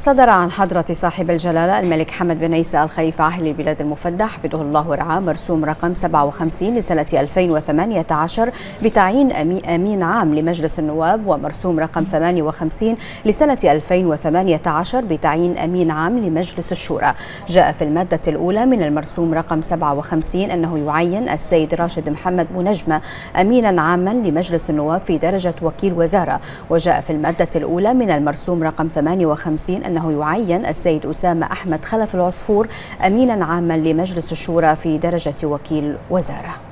صدر عن حضرة صاحب الجلالة الملك حمد بن عيسى الخليفة عاهل البلاد المفدى حفظه الله ورعاه مرسوم رقم 57 لسنة 2018 بتعيين أمين عام لمجلس النواب، ومرسوم رقم 58 لسنة 2018 بتعيين أمين عام لمجلس الشورى. جاء في المادة الأولى من المرسوم رقم 57 أنه يعين السيد راشد محمد بونجمة أمينا عاما لمجلس النواب في درجة وكيل وزارة. وجاء في المادة الأولى من المرسوم رقم 58 أنه يعين السيد أسامة أحمد خلف العصفور أمينا عاما لمجلس الشورى في درجة وكيل وزارة.